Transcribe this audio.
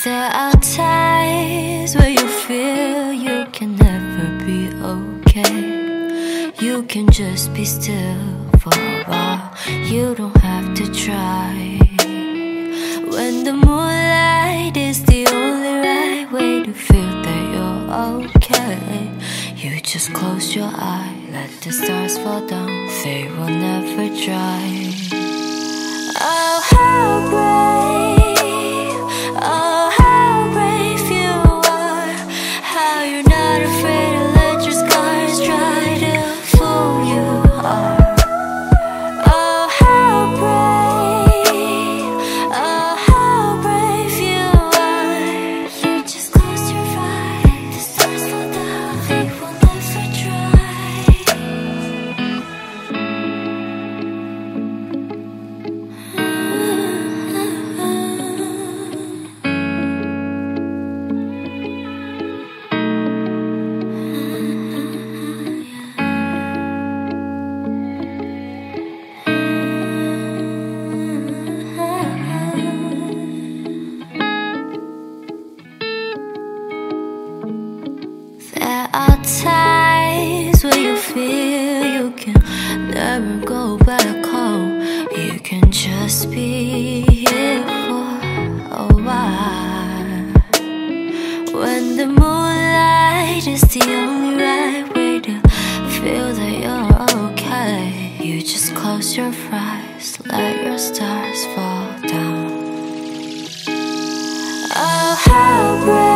There are times where you feel you can never be okay. You can just be still for a while. You don't have to try. When the moonlight is the only right way to feel that you're okay, you just close your eye, let the stars fall down. They will never dry. Oh, how brave, oh, how brave you are. How you're not afraid to let your scars try to fool you are. Oh, how brave, oh, how brave you are. You just close your eyes, the stars fall down, they will never dry. There are times where you feel you can never go back home. You can just be here for a while. When the moonlight is the only right way to feel that you're okay, you just close your eyes, let your stars fall down. Oh, how brave.